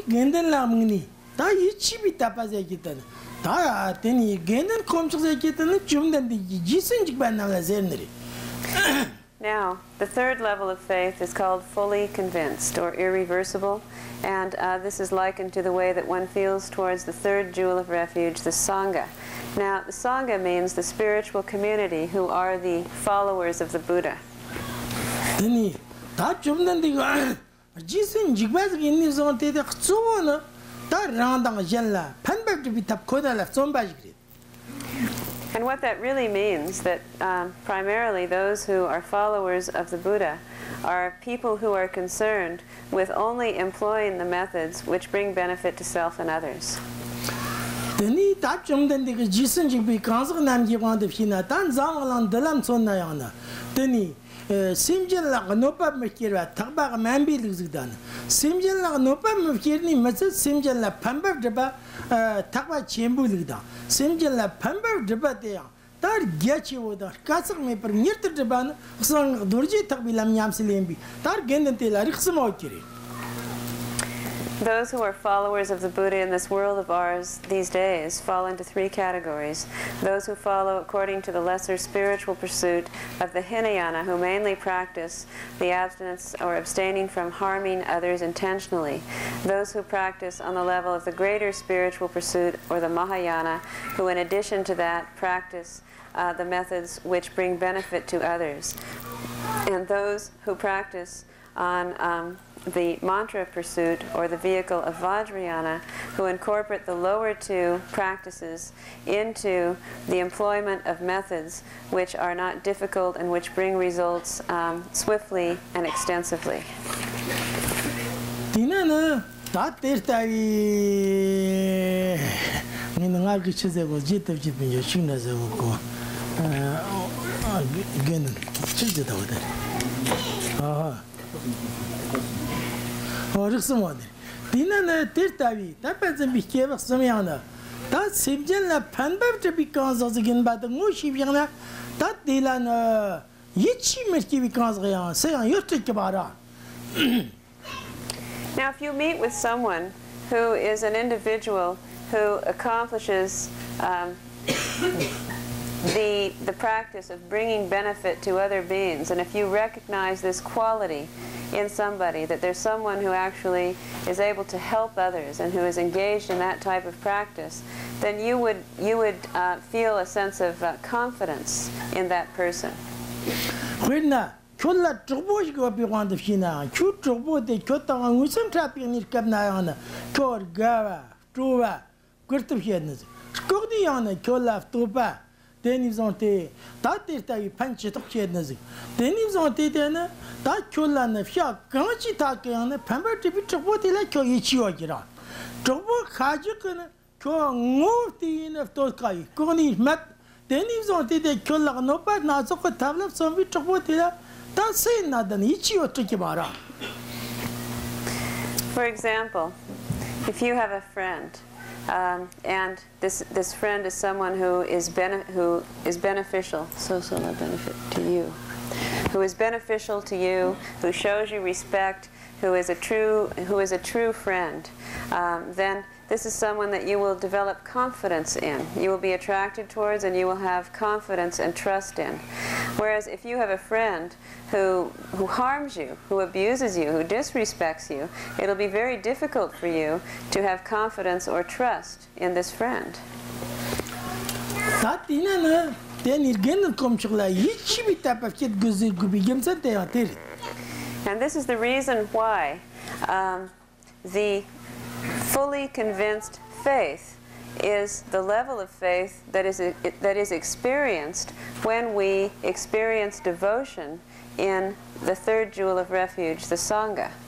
겐든 라문이 다 이치비 답아제기던 다 되니 겐든 컴축제기던 좀 된디 지선직 반나가 젤느리. Now, the third level of faith is called fully convinced or irreversible, and this is likened to the way that one feels towards the third jewel of refuge, the Sangha. Now, the Sangha means the spiritual community who are the followers of the Buddha. 되니 다 좀 된디가 지선직 반기 있는 상태에 그쪽은 다 랑당가 젤라 판박도 비탑 코달라 좀 And what that really means, that primarily those who are followers of the Buddha are people who are concerned with only employing the methods which bring benefit to self and others. 되니 다 좀 된디가 지선직 비 간석 남기관도 피나 단 장을랑 들람 손나야나 되니 심전라가 높아 먹기라 탁바가 만비르즈단 심전라가 높아 먹기니 맞아 심전라 판법드바 탁바 쳔부르다 심전라 판법드바데야 달 개치오다 가스메 프니르드바는 선 도르지 탁빌람 냠슬렘비 달 겐덴텔라 릭스모키리. Those who are followers of the Buddha in this world of ours these days fall into three categories. Those who follow according to the lesser spiritual pursuit of the Hinayana, who mainly practice the abstinence or abstaining from harming others intentionally. Those who practice on the level of the greater spiritual pursuit, or the Mahayana, who in addition to that practice the methods which bring benefit to others. And those who practice on the mantra pursuit, or the vehicle of Vajrayana, who incorporate the lower two practices into the employment of methods which are not difficult and which bring results swiftly and extensively. Dinana Tirtavi, Tapas and Bikeva Samiana. That Sibjana Panbab because of the Ginbat Mushiviana, that Dilan Yichi Merki because they are saying you take about. Now, if you meet with someone who is an individual who accomplishes the practice of bringing benefit to other beings, and if you recognize this quality in somebody, that there's someone who actually is able to help others and who is engaged in that type of practice, then you would feel a sense of confidence in that person. Then ils ont été that punch to Kednazi. Then ils ont été that Kulan of Yak, Ganchi on the Pember to be Choboti like Ichiogira. Chobo Kajukan, Ko moved in of Tokai, Koni Mat, then ils ont été Kula no bad not so tablet, some bit Chobotilla, that's saying not an Ichio Tukibara. For example, if you have a friend, and this friend is someone who is beneficial, benefit to you, who is beneficial to you, who shows you respect, who is a true friend, then this is someone that you will develop confidence in. You will be attracted towards, and you will have confidence and trust in. Whereas if you have a friend who harms you, who abuses you, who disrespects you, it'll be very difficult for you to have confidence or trust in this friend. And this is the reason why the fully convinced faith is the level of faith that is experienced when we experience devotion in the third jewel of refuge, the Sangha.